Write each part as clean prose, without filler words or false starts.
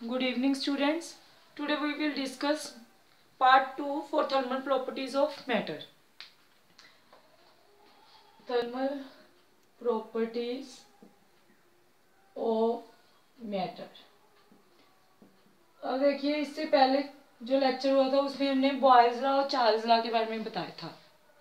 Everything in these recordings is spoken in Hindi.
Good evening, students. Today we will discuss part 2 for thermal properties of matter. Thermal properties of matter. अब देखिए, इससे पहले जो लेक्चर हुआ था उसमें हमने बॉयल्स लॉ और चार्ल्स लॉ के बारे में बताया था.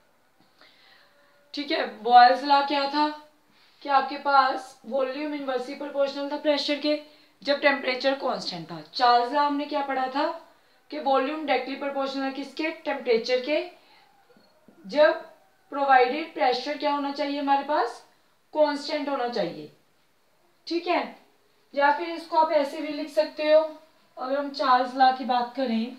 ठीक है, बॉयल्स लॉ क्या था कि आपके पास वॉल्यूम इनवर्सली प्रोपोर्शनल था प्रेशर के जब टेम्परेचर कांस्टेंट था. चार्ल्स लॉ हमने क्या पढ़ा था कि वॉल्यूम डायरेक्टली प्रोपोर्शनल किसके, टेम्परेचर के, जब प्रोवाइडेड प्रेशर क्या होना चाहिए हमारे पास, कांस्टेंट होना चाहिए. ठीक है, या फिर इसको आप ऐसे भी लिख सकते हो. अगर हम चार्ल्स लॉ की बात करें,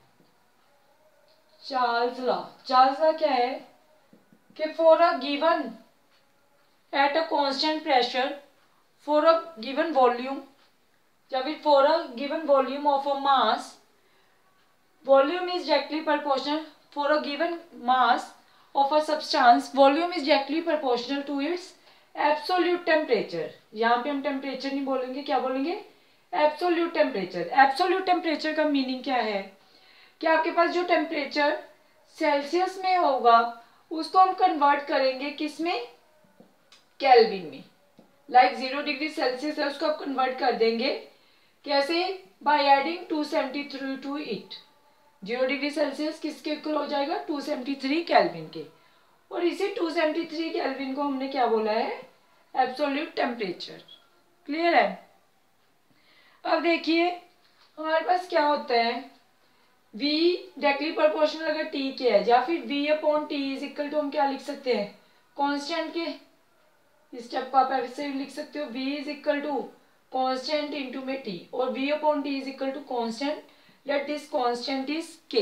चार्ल्स लॉ क्या है कि for a given at a constant pressure for a given volume या फिर for a given volume of a mass, volume is directly proportional for a given mass of a substance, volume is directly proportional to its absolute temperature. यहाँ पे हम टेम्परेचर नहीं बोलेंगे, क्या बोलेंगे, एब्सोल्यूट टेम्परेचर. एब्सोल्यूट टेम्परेचर का मीनिंग क्या है कि आपके पास जो टेम्परेचर सेल्सियस में होगा उसको हम कन्वर्ट करेंगे किस में, केल्विन में. लाइक 0 डिग्री सेल्सियस है, उसको आप कन्वर्ट कर देंगे कैसे, by adding 273 to it. 0 degree Celsius किसके इक्वल हो जाएगा, 273 केल्विन के. और इसी 273 केल्विन को हमने क्या बोला है, एब्सोल्यूट टेम्परेचर. क्लियर है. अब देखिए हमारे पास क्या होता है, V डायरेक्टली प्रोपोर्शनल अगर T के है या फिर V upon T is equal to हम क्या लिख सकते हैं, कांस्टेंट के. इस स्टेप को आप ऐसे लिख सकते हो, V is equal to constant into में T और V upon T is equal to constant, let this constant is K.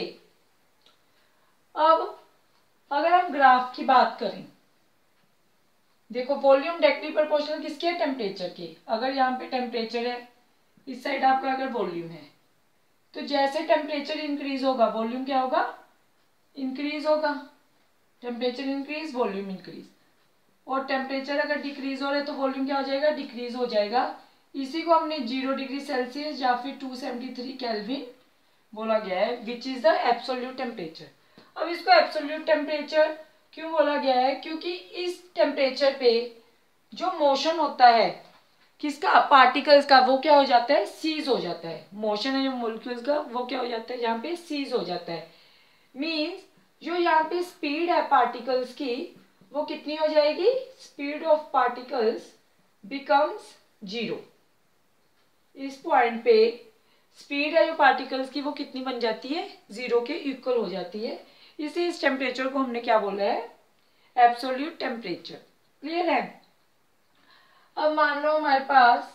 अब अगर हम ग्राफ की बात करें, देखो वॉल्यूम डायरेक्टली प्रोपोर्शनल किसके है, टेम्परेचर के. अगर यहाँ पे टेम्परेचर है, इस साइड आपका अगर वॉल्यूम है, तो जैसे टेम्परेचर इंक्रीज होगा वॉल्यूम क्या होगा, इंक्रीज होगा. Temperature increase, volume increase. और टेम्परेचर अगर डिक्रीज हो रहा है तो वॉल्यूम क्या हो जाएगा, डिक्रीज हो जाएगा. इसी को हमने 0 डिग्री सेल्सियस या फिर 273 केल्विन बोला गया है, which is the absolute temperature. अब इसको एब्सोल्यूट टेम्परेचर क्यों बोला गया है, क्योंकि इस टेम्परेचर पे जो मोशन होता है किसका, पार्टिकल्स का, वो क्या हो जाता है, सीज हो जाता है. मोशन है जो मॉलिक्यूल्स का, वो क्या हो जाता है, यहाँ पे सीज हो जाता है. मीन्स जो यहाँ पे स्पीड है पार्टिकल्स की वो कितनी हो जाएगी, स्पीड ऑफ पार्टिकल्स बिकम्स 0. इस पॉइंट पे स्पीड है जो पार्टिकल्स की वो कितनी बन जाती है, 0 के इक्वल हो जाती है. इसे इस टेम्परेचर को हमने क्या बोला है, एब्सोल्यूट टेम्परेचर. क्लियर है. अब मान लो हमारे पास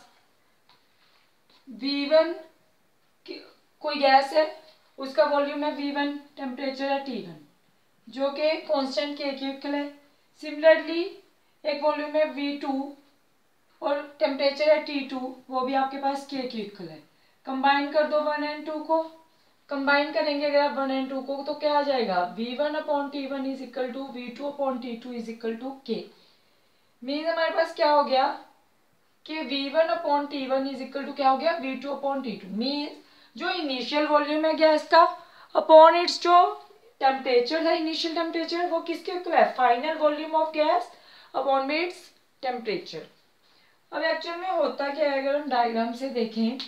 V1 कोई गैस है, उसका वॉल्यूम है V1, टेम्परेचर है T1 जो कि कांस्टेंट के इक्वल है. सिमिलरली एक वॉल्यूम है V2 और टेम्परेचर है T2, वो भी आपके पास K के इक्वल है. कंबाइन कर दो 1 एंड 2 को. कंबाइन करेंगे अगर आप 1 एंड 2 को तो क्या आ जाएगा, V1 upon T1 is equal to V2 upon T2 is equal to K. Means हमारे पास क्या हो गया कि V1 upon T1 is equal to क्या हो गया, V2 अपॉन T2. मीन्स जो इनिशियल वॉल्यूम है गैस का अपॉन इट्स जो टेम्परेचर है, इनिशियल टेम्परेचर, वो किसके इक्वल है, final volume of gas upon में इट्स टेम्परेचर. अब एक्चुअल में होता क्या है, अगर हम डायग्राम से देखें,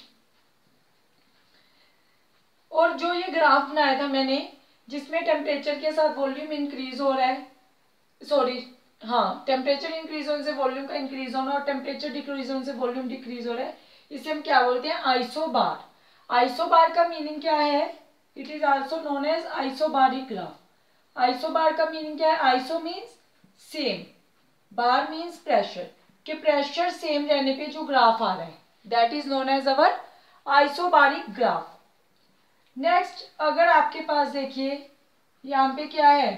और जो ये ग्राफ बनाया था मैंने जिसमें टेम्परेचर के साथ वॉल्यूम इंक्रीज हो रहा है, सॉरी हाँ, टेम्परेचर इंक्रीज होने से वॉल्यूम का इंक्रीज होना और टेम्परेचर डिक्रीज होने से वॉल्यूम डिक्रीज हो रहा है, इसे हम क्या बोलते हैं, आइसोबार. आइसोबार का मीनिंग क्या है, it is also known as isobaric graph. Isobar का मीनिंग क्या है, iso means same, bar means pressure, कि प्रेशर सेम रहने पे जो ग्राफ आ रहा है that is known as our isobaric graph. Next अगर आपके पास देखिए यहाँ पे क्या है,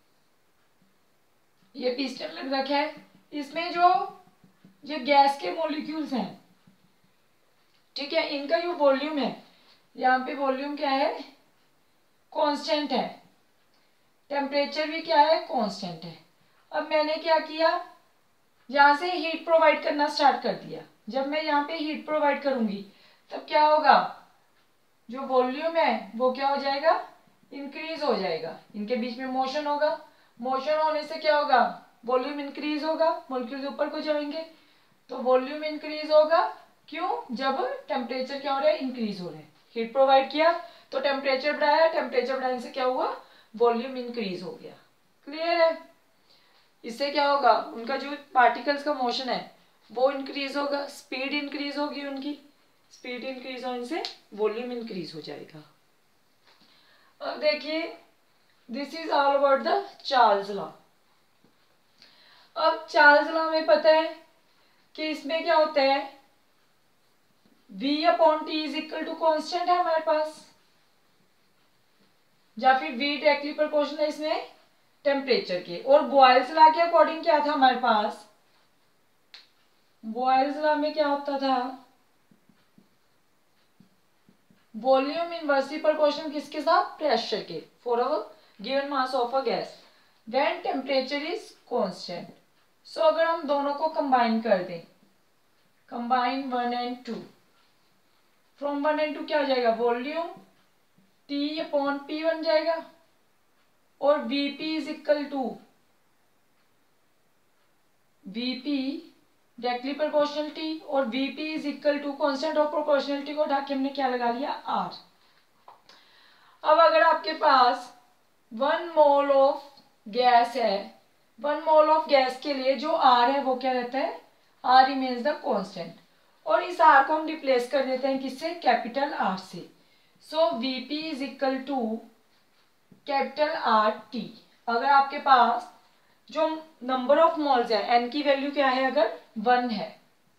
ये पिस्टन लग रखा है, इसमें जो जो गैस के मॉलिक्यूल्स हैं, ठीक है, इनका जो वॉल्यूम है, यहाँ पे वॉल्यूम क्या है, कांस्टेंट है, टेम्परेचर भी क्या है, कांस्टेंट है. अब मैंने क्या किया, यहाँ से हीट प्रोवाइड करना स्टार्ट कर दिया. जब मैं यहाँ पे हीट प्रोवाइड करूंगी तब क्या होगा, जो वॉल्यूम है वो क्या हो जाएगा, इंक्रीज हो जाएगा, इनके बीच में मोशन होगा, मोशन होने से क्या होगा, वॉल्यूम इंक्रीज होगा, मॉलिक्यूल ऊपर को जाएंगे, तो वॉल्यूम इंक्रीज होगा। क्यों, जब टेम्परेचर क्या हो रहा है, इंक्रीज हो रहा है, हीट प्रोवाइड किया तो टेम्परेचर बढ़ाया, टेम्परेचर बढ़ाने से क्या हुआ, वॉल्यूम इंक्रीज हो गया। क्लियर है, इससे क्या होगा, उनका जो पार्टिकल्स का मोशन है वो इंक्रीज होगा, स्पीड इंक्रीज होगी, उनकी स्पीड इंक्रीज होने से वॉल्यूम इंक्रीज हो जाएगा। अब देखिए, this is all about the Charles law. अब चार्ल्स लॉ में पता है कि इसमें क्या होता है, V upon T is equal to constant है हमारे पास, या फिर V डायरेक्टली प्रोपोर्शनल है इसमें टेम्परेचर के। और बॉयल्स लॉ के अकॉर्डिंग क्या था हमारे पास, बॉयल्स लॉ में क्या होता था, वॉल्यूम इनवर्सली प्रोपोर्शनल किसके साथ, प्रेशर के, for a given mass of a gas when temperature is constant. So अगर हम दोनों को कंबाइन कर दें, कंबाइन 1 and 2, फ्रॉम 1 and 2 क्या हो जाएगा, वॉल्यूम T अपॉन P बन जाएगा, और Vp is equal to Vp directly proportionality, और Vp is equal to constant of proportionality को ढाके हमने क्या लगा लिया, R। अब अगर आपके पास 1 मोल ऑफ गैस है, 1 मोल ऑफ गैस के लिए जो R है वो क्या रहता है, R रिमेन्स द कांस्टेंट, और इस R को हम रिप्लेस कर देते हैं किससे, कैपिटल R से। So Vp is equal to capital RT। अगर आपके पास जो नंबर ऑफ मोल्स है, N की वैल्यू क्या है, अगर 1 है,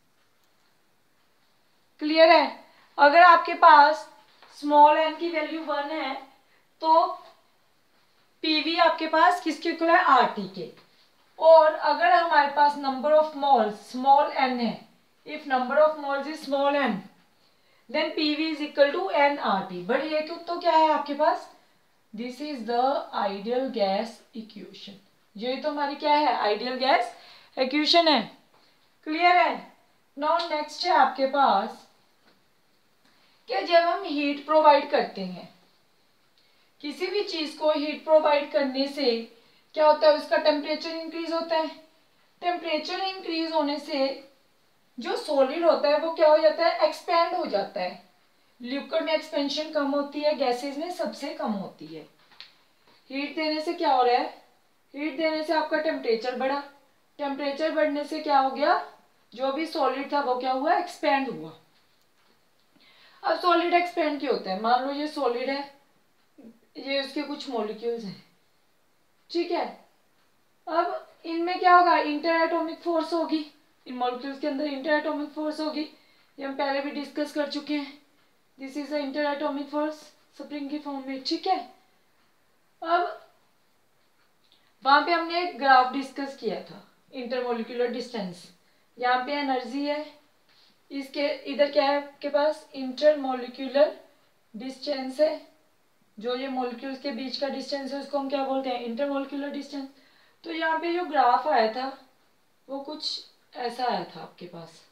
क्लियर है, अगर आपके पास स्मॉल n की वैल्यू 1 है तो PV आपके पास किसके इक्वल है, RT के। और अगर हमारे पास number of moles small n है, if number of moles is small n then PV is equal to nRT। But ये तो क्या है आपके पास, this is the ideal gas equation, ये तो हमारी क्या है, आइडियल गैस इक्वेशन है। क्लियर है, नाउ नेक्स्ट है आपके पास कि जब हम हीट प्रोवाइड करते हैं, किसी भी चीज को हीट प्रोवाइड करने से क्या होता है, उसका टेम्परेचर इंक्रीज होता है, टेम्परेचर इंक्रीज होने से जो सॉलिड होता है वो क्या हो जाता है, एक्सपेंड हो जाता है। लिक्विड में एक्सपेंशन कम होती है, गैसेज में सबसे कम होती है। हीट देने से क्या हो रहा है, हीट देने से आपका टेम्परेचर बढ़ा, टेम्परेचर बढ़ने से क्या हो गया, जो भी सॉलिड था वो क्या हुआ, एक्सपेंड हुआ। अब सॉलिड एक्सपेंड क्यों होता है, मान लो ये सॉलिड है, ये उसके कुछ मॉलिक्यूल्स हैं, ठीक है, अब इनमें क्या होगा, इंटर एटॉमिक फोर्स होगी, इन मॉलिक्यूल्स के अंदर इंटर एटॉमिक फोर्स होगी, ये हम पहले भी डिस्कस कर चुके हैं, this is the interatomic force spring की फॉर्म में, ठीक है। अब वहां पे हमने एक ग्राफ डिस्कस किया था, इंटरमोलिकुलर डिस्टेंस, यहाँ पे एनर्जी है, इसके इधर क्या है आपके पास, इंटरमोलिकुलर डिस्टेंस है, जो ये मॉलिक्यूल्स के बीच का डिस्टेंस है उसको हम क्या बोलते हैं, इंटरमोलिकुलर डिस्टेंस। तो यहाँ पे जो ग्राफ आया था वो कुछ ऐसा आया था आपके पास,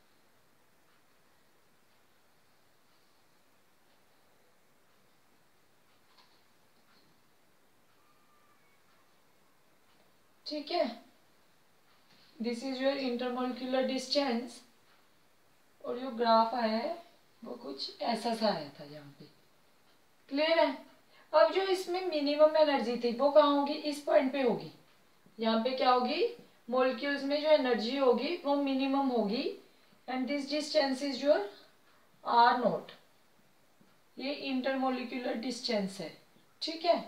ठीक है, this is your intermolecular distance, और जो ग्राफ आया है वो कुछ ऐसा सा आया था यहाँ पे, क्लियर है। अब जो इसमें मिनिमम एनर्जी थी वो कहाँ होगी, इस पॉइंट पे होगी, यहाँ पे क्या होगी, मॉलिक्यूल्स में जो एनर्जी होगी वो मिनिमम होगी, and this distance is your R0, ये इंटरमोलिकुलर डिस्टेंस है, ठीक है।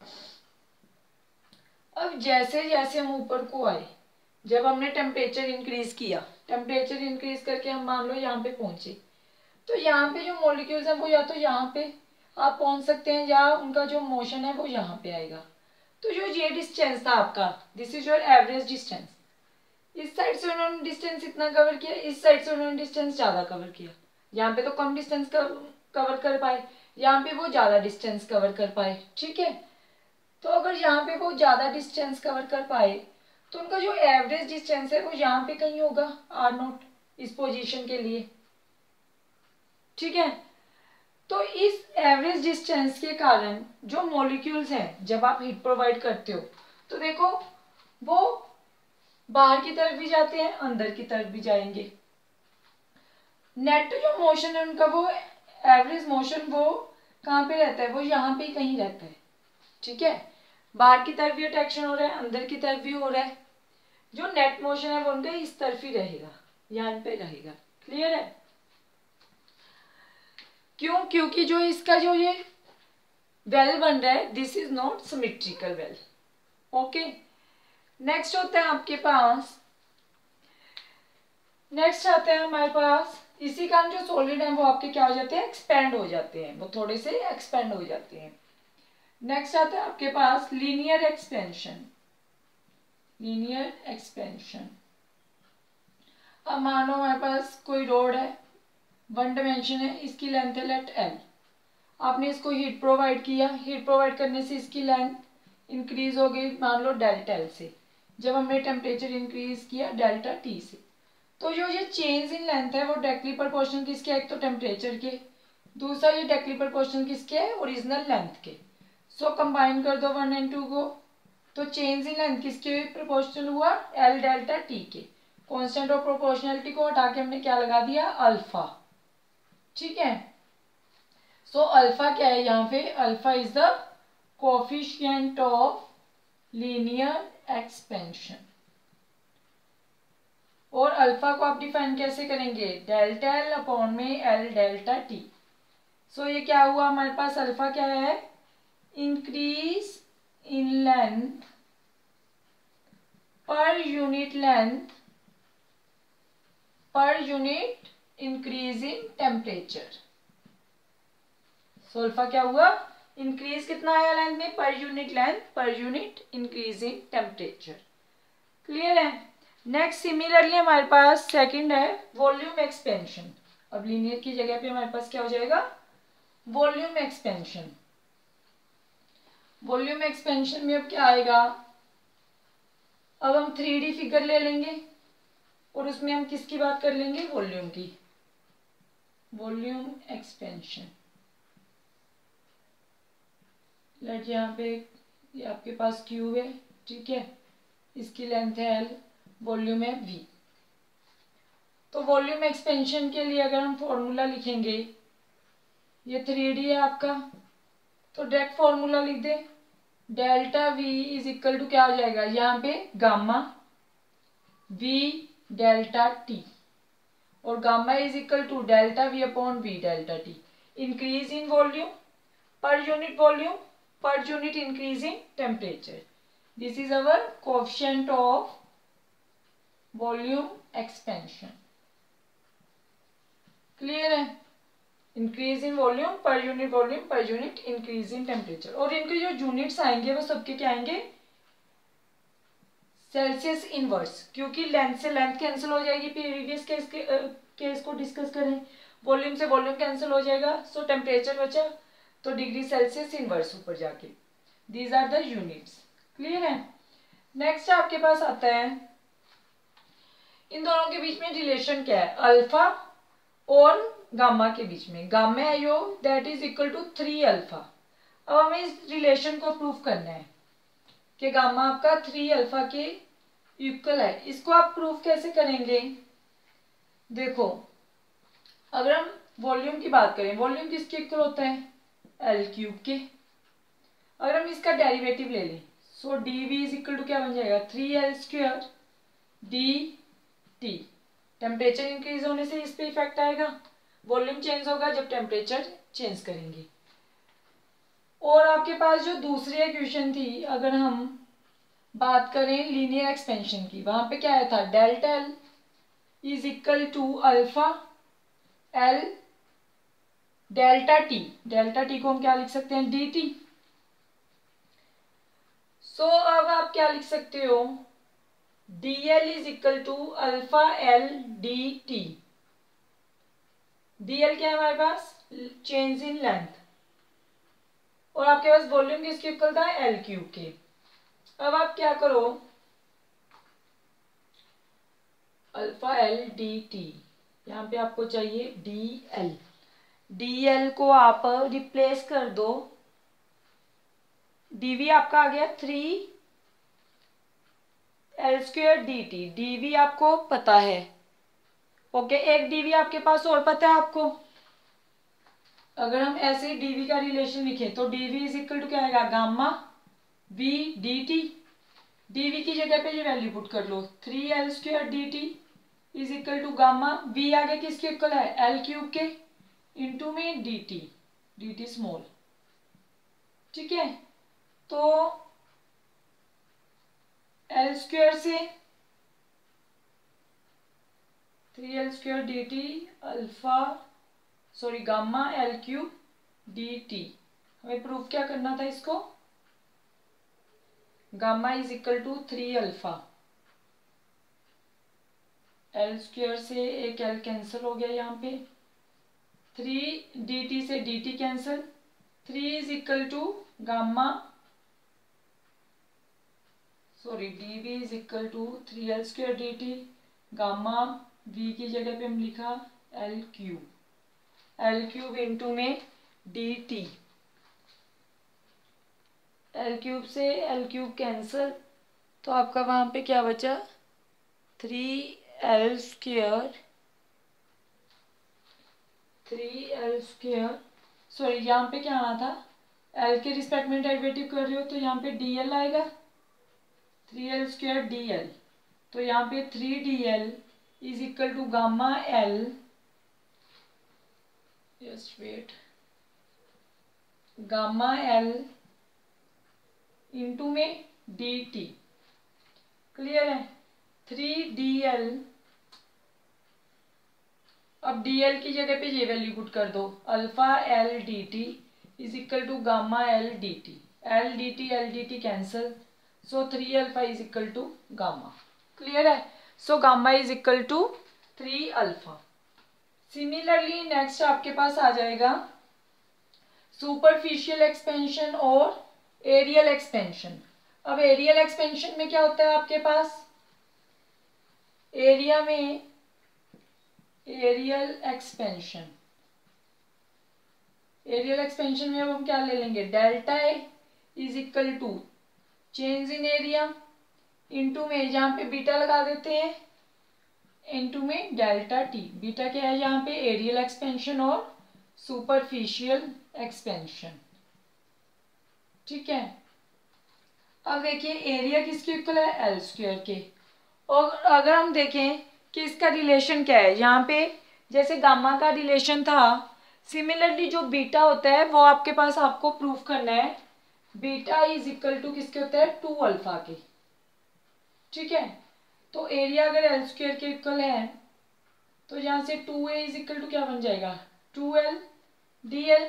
अब जैसे जैसे हम ऊपर को आए, जब हमने टेम्परेचर इंक्रीज किया, टेम्परेचर इंक्रीज करके हम मान लो यहाँ पे पहुंचे, तो यहाँ पे जो मॉलिक्यूल्स हैं वो या तो यहाँ पे आप पहुंच सकते हैं, या उनका जो मोशन है वो यहाँ पे आएगा। तो जो ये डिस्टेंस था आपका, this is your average distance, इस साइड से उन्होंने डिस्टेंस इतना कवर किया, इस साइड से उन्होंने डिस्टेंस ज्यादा कवर किया, यहाँ पे तो कम डिस्टेंस कवर कर पाए, यहाँ पे वो ज्यादा डिस्टेंस कवर कर पाए, ठीक है। तो अगर यहाँ पे वो ज्यादा डिस्टेंस कवर कर पाए तो उनका जो एवरेज डिस्टेंस है वो यहाँ पे कहीं होगा, R0 इस पोजीशन के लिए, ठीक है। तो इस एवरेज डिस्टेंस के कारण जो मॉलिक्यूल्स हैं, जब आप हीट प्रोवाइड करते हो तो देखो वो बाहर की तरफ भी जाते हैं, अंदर की तरफ भी जाएंगे। नेट जो मोशन है उनका, वो एवरेज मोशन वो कहाँ पे रहता है, वो यहाँ पे कहीं रहता है। ठीक है, बाहर की तरफ भी अट्रैक्शन हो रहा है, अंदर की तरफ भी हो रहा है। जो नेट मोशन है वो उनका इस तरफ ही रहेगा, यहाँ पे रहेगा। क्लियर है? क्यों? क्योंकि जो इसका जो ये वेल बन रहा है, this is not symmetrical well. Okay, next होता है आपके पास, नेक्स्ट आता है हमारे पास, इसी कारण जो सॉलिड है वो आपके क्या हो जाते हैं, एक्सपेंड हो जाते हैं, वो थोड़े से एक्सपेंड हो जाते हैं। नेक्स्ट आता है आपके पास लीनियर एक्सपेंशन। लीनियर एक्सपेंशन, अब मानो हमारे पास कोई रोड है, वन डायमेंशन है, इसकी लेंथ है लेट एल। आपने इसको हीट प्रोवाइड किया, हीट प्रोवाइड करने से इसकी लेंथ इंक्रीज हो गई, मान लो डेल्टा एल से। जब हमने टेम्परेचर इंक्रीज किया डेल्टा टी से, तो जो ये चेंज इन लेंथ है वो डायरेक्टली प्रोपोर्शनल किसके है, एक तो टेम्परेचर के, दूसरा ये डायरेक्टली प्रोपोर्शनल किसके है, ओरिजिनल लेंथ के। सो कंबाइन कर दो 1 और 2 को, तो चेंज इन लेंथ किसके प्रोपोर्शनल हुआ, एल डेल्टा टी के। कांस्टेंट ऑफ प्रोपोर्शनलिटी को हटा के हमने क्या लगा दिया, अल्फा। ठीक है, सो अल्फा क्या है यहाँ पे, alpha is the coefficient of linear expansion. और अल्फा को आप डिफाइन कैसे करेंगे, डेल्टा एल अपॉन में एल डेल्टा टी। सो ये क्या हुआ हमारे पास, अल्फा क्या है, increase in length per unit length per unit increase in temperature. So alpha क्या हुआ, इंक्रीज कितना आया लेंथ में, per unit length per unit increase in temperature. Clear है? नेक्स्ट सिमिलरली हमारे पास सेकंड है वॉल्यूम एक्सपेंशन। अब लीनियर की जगह पे हमारे पास क्या हो जाएगा, वॉल्यूम एक्सपेंशन। वॉल्यूम एक्सपेंशन में अब क्या आएगा, अब हम 3D फिगर ले लेंगे और उसमें हम किसकी बात कर लेंगे, वॉल्यूम की। वॉल्यूम एक्सपेंशन, लेट यहाँ पे ये आपके पास क्यूब है, ठीक है, इसकी लेंथ है एल, वॉल्यूम है वी। तो वॉल्यूम एक्सपेंशन के लिए अगर हम फॉर्मूला लिखेंगे, ये 3D है आपका, तो डायरेक्ट फॉर्मूला लिख दे, delta V is equal to क्या हो जाएगा, यहाँ पे गामा वी डेल्टा टी, और gamma is equal to delta V upon V delta T. Increase in volume per unit volume per unit increase in temperature. This is our coefficient of volume expansion. Clear है? Increase in volume per unit increase in temperature. और इनके जो यूनिट्स आएंगे वो सबके क्या आएंगे, सेल्सियस इनवर्स, क्योंकि लेंथ से लेंथ कैंसिल हो जाएगी, प्रीवियस केस को डिस्कस करें, वॉल्यूम से वॉल्यूम कैंसिल हो जाएगा, सो टेम्परेचर बचा, तो डिग्री सेल्सियस इनवर्स ऊपर जाके। These are the units. Clear है? नेक्स्ट आपके पास आता है, इन दोनों के बीच में रिलेशन क्या है, अल्फा और गामा के बीच में। गामा है यो that is equal to 3 alpha. अब हमें इस रिलेशन को प्रूव करना है कि गामा आपका 3 अल्फा के इक्वल है। इसको आप प्रूव कैसे करेंगे, देखो अगर हम वॉल्यूम की बात करें, वॉल्यूम किसके इक्वल होता है, एल क्यूब के। अगर हम इसका डेरिवेटिव ले लें, so D V is equal to क्या बन जाएगा, 3L square D T. Temperature increase होने से इस पे इफेक्ट आएगा, वॉल्यूम चेंज होगा जब टेम्परेचर चेंज करेंगे। और आपके पास जो दूसरी इक्वेशन थी, अगर हम बात करें लीनियर एक्सपेंशन की, वहां पे क्या आया था, delta L is equal to alpha L delta T. Delta T को हम क्या लिख सकते हैं, डी टी। सो अब आप क्या लिख सकते हो, D L is equal to alpha L D T. D L क्या है हमारे पास, चेंज इन लेंथ, और आपके पास वॉल्यूम किसके इक्वल था, एल क्यूब के। अब आप क्या करो, अल्फा एल डी टी, यहाँ पे आपको चाहिए डी एल, डी एल को आप रिप्लेस कर दो, dv आपका आ गया 3l² dt, dv आपको पता है। ओके, एक dv आपके पास और पता है आपको। अगर हम ऐसे dv का रिलेशन लिखें तो dv इज इक्वल टू क्या आएगा, गामा v dt। dv की जगह पे ये वैल्यू पुट कर लो, 3l² dt is equal to gamma v आगे किसके इक्वल है, l³ के, इंटू में dt स्मॉल। ठीक है, तो l² से 3l² dt alpha sorry gamma l³ dt। हमें प्रूफ क्या करना था इसको, gamma is equal to 3 alpha, l² से एक l कैंसिल हो गया यहाँ पे, 3 dt से dt cancel, 3 is equal to gamma sorry dv is equal to 3l² dt, gamma v की जगह पे हम लिखा l³ इंटू में dt, l³ से l³ कैंसिल, तो आपका वहां पे क्या बचा, 3l² सॉरी यहाँ पे क्या आना था, l के रिस्पेक्ट में डेरिवेटिव कर रहे हो तो यहाँ पे dl आएगा, 3l² dl, तो यहाँ पे 3dl is equal to gamma l, just wait, gamma l into में dt। क्लियर है, 3dl, अब dl की जगह पे ये वैल्यू पुट कर दो, alpha l dt is equal to gamma l dt cancel, so 3 alpha is equal to gamma. Clear है, so gamma is equal to 3 alpha. Similarly next आपके पास आ जाएगा सुपरफिशियल एक्सपेंशन और एरियल एक्सपेंशन। अब एरियल एक्सपेंशन में क्या होता है आपके पास, एरियल एक्सपेंशन में अब हम क्या ले लेंगे, delta A is equal to change in area into में जहां पे बीटा लगा देते हैं, इंटू में डेल्टा टी। बीटा क्या है यहाँ पे, एरियल एक्सपेंशन और सुपरफिशियल एक्सपेंशन। ठीक है, अब देखिए एरिया किसके इक्वल है, l² के। और अगर हम देखें कि इसका रिलेशन क्या है, यहाँ पे जैसे गामा का रिलेशन था, सिमिलरली जो बीटा होता है वो आपके पास आपको प्रूफ करना है, बीटा इज इक्वल टू किसके होता है, 2 अल्फा के। ठीक है, तो एरिया अगर l² के इक्वल है तो यहाँ से 2a इज इक्वल टू क्या बन जाएगा, 2l dl।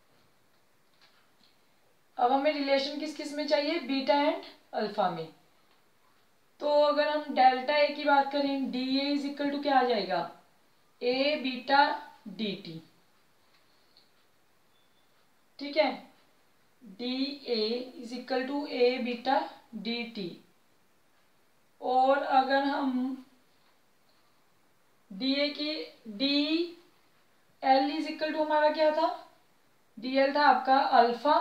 अब हमें रिलेशन किस किस में चाहिए, बीटा एंड अल्फा में। तो अगर हम डेल्टा ए की बात करें, D A is equal to क्या आ जाएगा, ए बीटा डी टी। ठीक है, D A is equal to A beta D T. और अगर हम डी ए की D L is equal to हमारा क्या था, डी एल था आपका अल्फा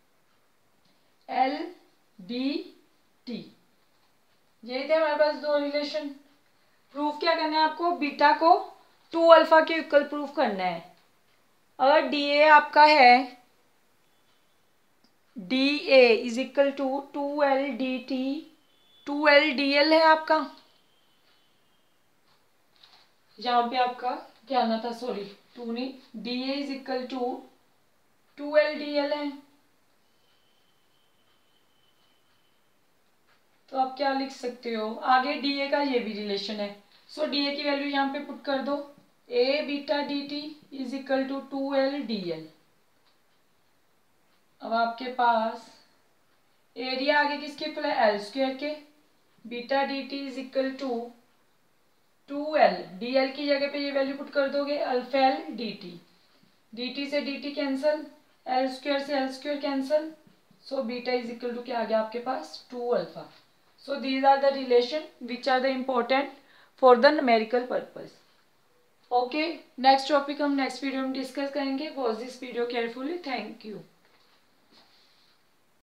एल डी टी। यही थे हमारे पास दो रिलेशन। प्रूफ क्या करना है आपको, बीटा को 2 अल्फा के इक्वल प्रूफ करना है। अगर डी ए आपका है, D A is equal to 2l D T, 2l D L है आपका, यहाँ पे आपका क्या आना था, सॉरी 2 नहीं, D A is equal to 2l D L है। तो आप क्या लिख सकते हो, आगे डी ए का ये भी रिलेशन है, सो डी ए की वैल्यू यहाँ पे पुट कर दो, A beta D T is equal to 2l D L. अब आपके पास एरिया आगे किसके इक्वल है, l² के, beta D T is equal to 2l, D L की जगह पे ये वैल्यू पुट कर दोगे, अल्फा एल डी टी से डी टी कैंसल, l² से l² cancel, so beta is equal to क्या आ गया आपके पास, 2 alpha. So these are the relation which are the important for the numerical purpose. Okay, next topic हम नेक्स्ट वीडियो में डिस्कस करेंगे। Watch this video carefully. Thank you.